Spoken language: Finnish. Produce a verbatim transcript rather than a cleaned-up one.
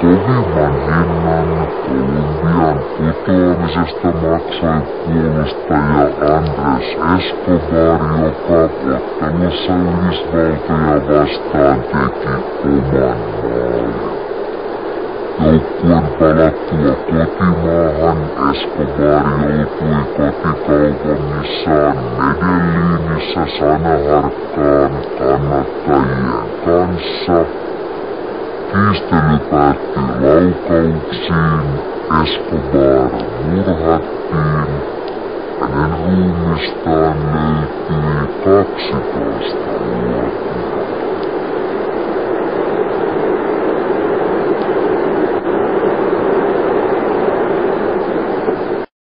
kovimman hinnan Kolumbian putoamisesta maksoi puolustaja Andrés Escobar, joka ottelussa Yhdysvaltoja vastaan teki oman maalin. Joukkueen palattua kotimaahan Escobar joutui kotikaupungissaan Medellínissä sanaharkkaan kannattajien kanssa. Kiistely päättyi laukauksiin, Escobar murhattiin, hänen ruumistaan löytyi kaksitoista vuotias.